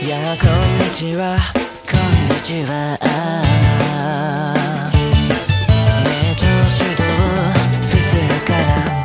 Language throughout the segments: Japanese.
やあこんにちはこんにちはねえ調子どう普通から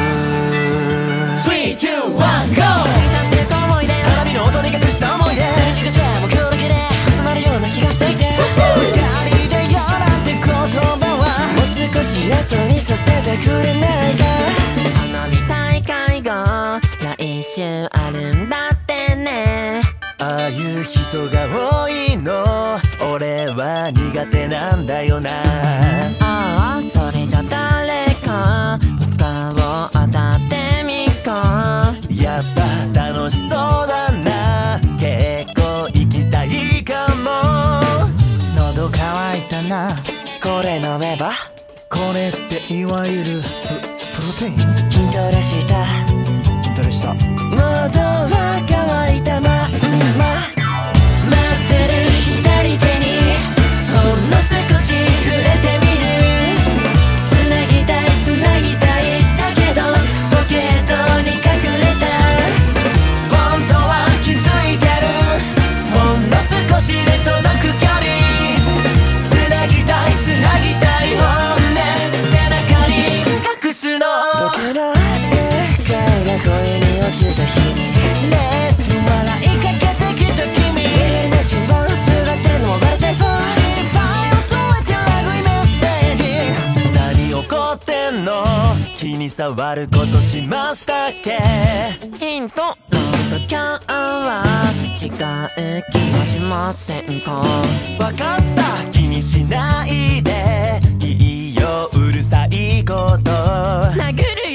3、2、1、GO! 小さってた思い出鏡の音に隠した思い出すれ違うじゃもう今日だけで集まるような気がしていて二人でよなんて言葉はもう少し後にさせてくれないか花火大会が来週あるんだってねああいう人が多いの俺は苦手なんだよなああそれじゃ誰か他を当たってみっかやっぱ楽しそうだな結構行きたいかも喉乾いたなこれ飲めばこれっていわゆるプロテイン。 筋トレした筋トレした。 喉は乾いたまんま待ってる左手にほんの少し触れてみるつなぎたいつなぎたいだけどポケットに隠れた本当は気づいてるほんの少しで届く距離つなぎたいつなぎたい本音背中に隠すの僕の世界が恋に落ちた日にね笑いかけてきた君ね心配普通だってのもバレちゃいそう心配を添えてラグいメッセージ何起こってんの気に障ることしましたっけヒントなんか今日は違う気がしませんかわかった気にしないでいいようるさいこと殴る